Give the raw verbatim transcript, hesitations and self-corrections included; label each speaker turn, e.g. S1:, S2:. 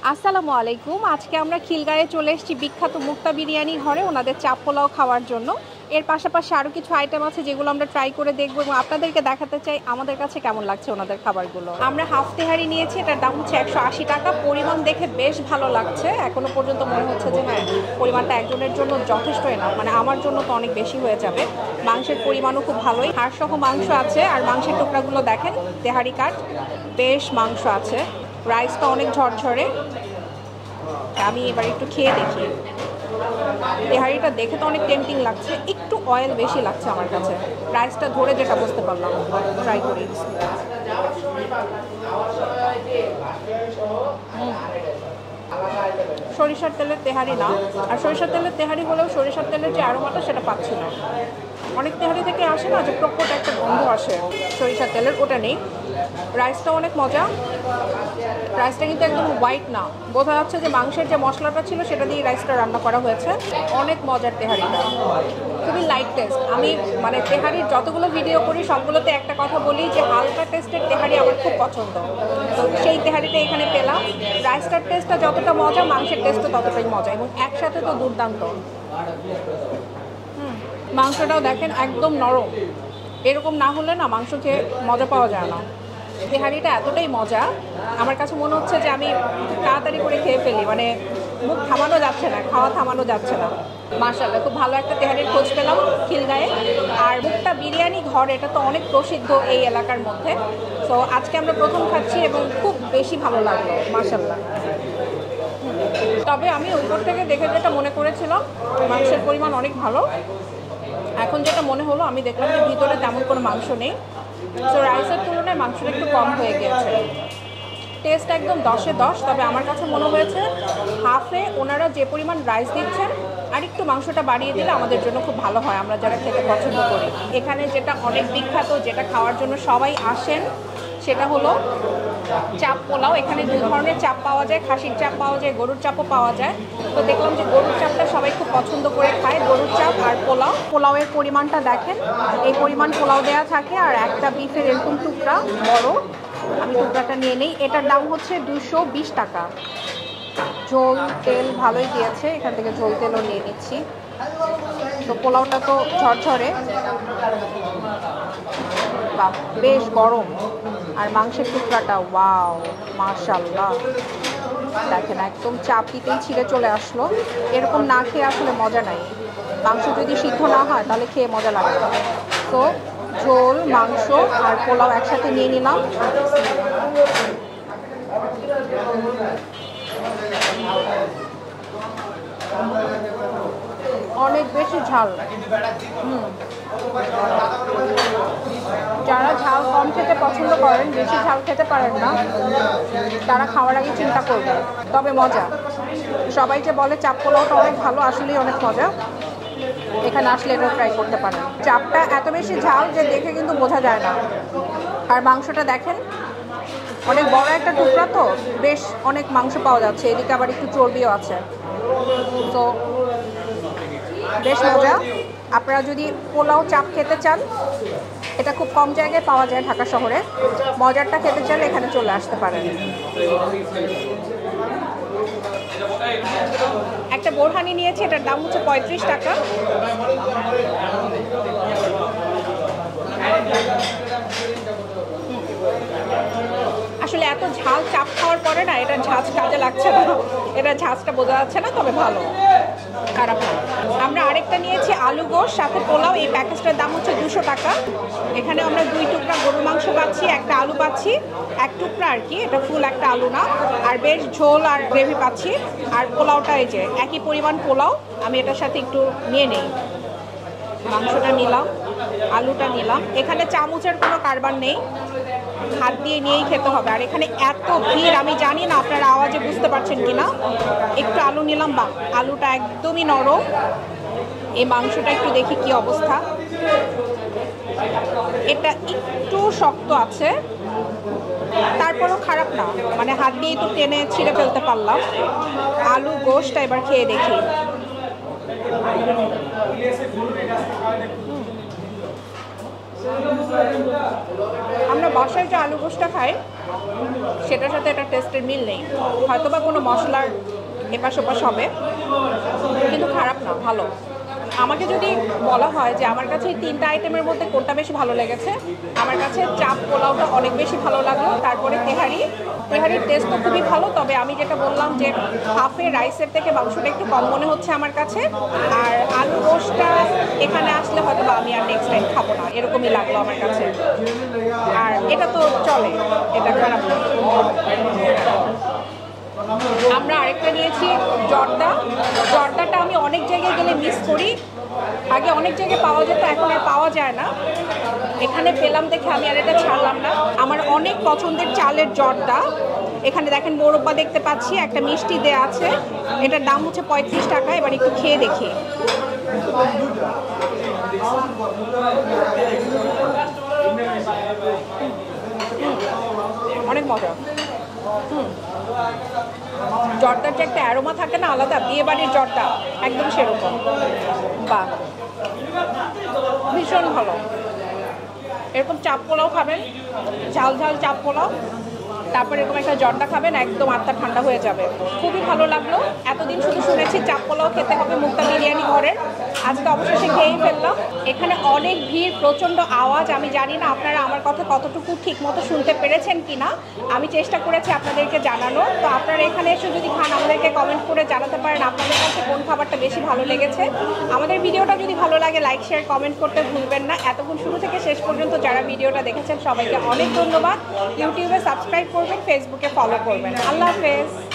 S1: আসসালামু আলাইকুম। আজকে আমরা খিলগাঁয়ে চলে এসেছি বিখ্যাত মুক্তা বিরিয়ানি ঘরে ওনাদের চাপ পোলাও খাওয়ার জন্য। এর পাশাপাশি আরও কিছু আইটেম আছে যেগুলো আমরা ট্রাই করে দেখবো এবং আপনাদেরকে দেখাতে চাই আমাদের কাছে কেমন লাগছে ওনাদের খাবারগুলো। আমরা হাফ তেহারি নিয়েছি, এটার দাম হচ্ছে একশো আশি টাকা। পরিমাণ দেখে বেশ ভালো লাগছে, এখনো পর্যন্ত মনে হচ্ছে যে হ্যাঁ পরিমাণটা একজনের জন্য যথেষ্টই না, মানে আমার জন্য তো অনেক বেশি হয়ে যাবে। মাংসের পরিমাণও খুব ভালোই, হাড়সহ মাংস আছে আর মাংসের টুকরাগুলো দেখেন তেহারি কাট, বেশ মাংস আছে। রাইসটা অনেক ঝরঝরে। আমি এবার একটু খেয়ে দেখি। তেহারিটা দেখে তো অনেক টেম্পটিং লাগছে, একটু অয়েল বেশি লাগছে আমার কাছে, রাইসটা ধরে যেটা বুঝতে পারলাম। ট্রাই করি। সরিষার তেলের তেহারি না, আর সরিষার তেলের তেহারি হলেও সরিষার তেলের যে অ্যারোমাটা সেটা পাচ্ছি না। অনেক তেহারি থেকে আসে না যে প্রকট একটা গন্ধ আসে, সরিষার তেলের ওটা নেই। রাইসটা অনেক মজা, রাইসটা কিন্তু একদম হোয়াইট না, বোঝা যাচ্ছে যে মাংসের যে মশলাটা ছিল সেটা দিয়ে রাইসটা রান্না করা হয়েছে। অনেক মজার তেহারিটা, খুবই লাইট টেস্ট। আমি মানে তেহারির যতগুলো ভিডিও করি সবগুলোতে একটা কথা বলি যে হালকা টেস্টের তেহারি আমার খুব পছন্দ, তো সেই তেহারিটা এখানে পেলাম। রাইসটার টেস্টটা যতটা মজা, মাংসের টেস্টও ততটাই মজা এবং একসাথে তো দুর্দান্ত। হুম, মাংসটাও দেখেন একদম নরম, এরকম না হলে না মাংস খেয়ে মজা পাওয়া যায় না। তেহারিটা এতটাই মজা, আমার কাছে মনে হচ্ছে যে আমি তাড়াতাড়ি করে খেয়ে ফেলি, মানে মুখ থামানো যাচ্ছে না, খাওয়া থামানো যাচ্ছে না। মাশাআল্লাহ, খুব ভালো একটা তেহারির খোঁজ পেলাম খিলগাঁয়ে। আর মুক্তা বিরিয়ানি ঘর এটা তো অনেক প্রসিদ্ধ এই এলাকার মধ্যে, তো আজকে আমরা প্রথম খাচ্ছি এবং খুব বেশি ভালো লাগলো মাশাআল্লাহ। তবে আমি উপর থেকে দেখে যেটা মনে করেছিলাম মাংসের পরিমাণ অনেক ভালো, এখন যেটা মনে হলো আমি দেখলাম যে ভিতরে তেমন কোনো মাংস নেই, তো রাইসের তুলনায় মাংসটা একটু কম হয়ে গিয়েছে। টেস্ট একদম দশে দশ, তবে আমার কাছে মনে হয়েছে হাফে ওনারা যে পরিমাণ রাইস দিচ্ছেন আর একটু মাংসটা বাড়িয়ে দিলে আমাদের জন্য খুব ভালো হয়, আমরা যারা খেতে পছন্দ করি। এখানে যেটা অনেক বিখ্যাত, যেটা খাওয়ার জন্য সবাই আসেন, সেটা হলো চাপ পোলাও। এখানে দুই ধরনের চাপ পাওয়া যায়, খাসির চাপ পাওয়া যায়, গরুর চাপও পাওয়া যায়। তো দেখলাম যে গরুর চাপটা সবাই খুব পছন্দ করে খায়, গরুর চাপ আর পোলাও। পোলাওয়ের পরিমাণটা দেখেন, এই পরিমাণ পোলাও দেওয়া থাকে আর একটা বিফের এরকম টুকরা বড়, আমি টুকরাটা নিয়ে নিই। এটার দাম হচ্ছে দুশো বিশ টাকা। ঝোল তেল ভালোই দিয়েছে, এখান থেকে ঝোল তেলও নিয়ে নিচ্ছি। তো পোলাওটা তো ঝরঝরে, বা বেশ গরম, আর মাংসের টুকরাটা ওয়াও মাশাআল্লাহ, দেখেন একদম চাপ দিতেই ছিঁড়ে চলে আসলো। এরকম না খেয়ে আসলে মজা নাই, মাংস যদি সিদ্ধ না হয় তাহলে খেয়ে মজা লাগে। তো ঝোল, মাংস আর পোলাও একসাথে নিয়ে নিলাম। অনেক বেশি ঝাল। হুম, যারা ঝাল কম খেতে পছন্দ করেন, বেশি ঝাল খেতে পারেন না, তারা খাওয়ার আগে চিন্তা করবেন। তবে মজা, সবাই যে বলে চাপ পোলাওটা অনেক ভালো, আসলেই অনেক মজা। এখানে আসলে এটা ট্রাই করতে পারেন। চাপটা এত বেশি ঝাল যে দেখে কিন্তু বোঝা যায় না। আর মাংসটা দেখেন অনেক বড় একটা টুকরা, তো বেশ অনেক মাংস পাওয়া যাচ্ছে, এদিকে আবার একটু চর্বিও আছে, তো বেশ মজা। আপনারা যদি পোলাও চাপ খেতে চান, এটা খুব কম জায়গায় পাওয়া যায় ঢাকা শহরে, মজারটা খেতে চাইলে এখানে চলে আসতে পারেন। একটা বোরহানি নিয়েছি, এটার দাম হচ্ছে পঁয়ত্রিশ টাকা। আসলে এত ঝাল চাপ খাওয়ার পরে না এটা ঝাঁজ কাজে লাগছে না, এটা ঝাঁজটা বোঝা যাচ্ছে না, তবে ভালো, খারাপ না। আমরা আরেকটা নিয়েছি আলু গোশ সাথে পোলাও, এই প্যাকেজটার দাম হচ্ছে দুশো টাকা। এখানে আমরা দুই টুকরা গরুর মাংস পাচ্ছি, একটা আলু পাচ্ছি, এক টুকরা আর কি, এটা ফুল একটা আলু না, আর বেশ ঝোল আর গ্রেভি পাচ্ছি। আর পোলাওটা এই যে একই পরিমাণ পোলাও, আমি এটার সাথে একটু নিয়ে নেই। মাংসটা নিলাম, আলুটা নিলাম। এখানে চামচের কোনো কারবার নেই, হাত দিয়ে নিয়েই খেতে হবে। আর এখানে এত ভিড়, আমি জানি না আপনারা আওয়াজে বুঝতে পারছেন কিনা। একটু আলু নিলাম, বা আলুটা একদমই নরম। এই মাংসটা একটু দেখি কি অবস্থা, এটা একটু শক্ত আছে, তারপরও খারাপ না, মানে হাত দিয়েই তো টেনে ছিঁড়ে ফেলতে পারলাম। আলু গোশটা এবার খেয়ে দেখি। আমরা বাসায় যে আলু গোশটা খাই সেটার সাথে একটা টেস্টের মিল নেই, হয়তো বা কোনো মশলার এপাশ ওপাশ হবে, কিন্তু খারাপ না, ভালো। আমাকে যদি বলা হয় যে আমার কাছে এই তিনটা আইটেমের মধ্যে কোনটা বেশি ভালো লেগেছে, আমার কাছে চাপ পোলাওটা অনেক বেশি ভালো লাগলো, তারপরে তেহারি। তেহারির টেস্ট তো খুবই ভালো, তবে আমি যেটা বললাম যে হাফে রাইসের থেকে মাংসটা একটু কম মনে হচ্ছে আমার কাছে। আর আলু রোস্টটা এখানে আসলে হয়তো বা আমি আর নেক্সট টাইম খাবো না, এরকমই লাগলো আমার কাছে। আর এটা তো চলে, এটা খারাপ না। আমরা আরেকটা নিয়েছি জর্দা। জর্দাটা আমি অনেক জায়গায় গেলে মিস করি, আগে অনেক জায়গায় পাওয়া যেত, এখন আর পাওয়া যায় না। এখানে পেলাম দেখে আমি আর এটা ছাড়লাম না। আমার অনেক পছন্দের চালের জর্দা। এখানে দেখেন মোরব্বা দেখতে পাচ্ছি, একটা মিষ্টি দেয়া আছে, এটার দাম হচ্ছে পঁয়ত্রিশ টাকা। এবার একটু খেয়ে দেখি। অনেক মজা। হুম, জর্দার যে একটা অ্যারোমা থাকে না আলাদা, বিয়ে বাড়ির জর্দা একদম সেরকম। বাহ, ভীষণ ভালো। এরকম চাপ পোলাও খাবেন, ঝাল ঝাল চাপ পোলাও, তারপর এরকম একটা জর্দা খাবেন, একদম আত্মা ঠান্ডা হয়ে যাবে। খুবই ভালো লাগলো। এতদিন শুধু শুনেছি চাপ পোলাও খেতে হবে মুক্তা বিরিয়ানি ঘরের, আজকে অবশেষে খেয়েই ফেললাম। এখানে অনেক ভিড়, প্রচণ্ড আওয়াজ। আমি জানি না আপনারা আমার কথা কতটুকু ঠিক মতো শুনতে পেরেছেন কি না, আমি চেষ্টা করেছি আপনাদেরকে জানানোর। তো আপনারা এখানে এসে যদি খান, আমাদেরকে কমেন্ট করে জানাতে পারেন আপনাদের কাছে কোন খাবারটা বেশি ভালো লেগেছে। আমাদের ভিডিওটা যদি ভালো লাগে লাইক শেয়ার কমেন্ট করতে ভুলবেন না। এতক্ষণ শুরু থেকে শেষ পর্যন্ত যারা ভিডিওটা দেখেছেন সবাইকে অনেক ধন্যবাদ। ইউটিউবে সাবস্ক্রাইব করবেন, ফেসবুকে ফলো করবেন। আল্লাহ হাফেজ।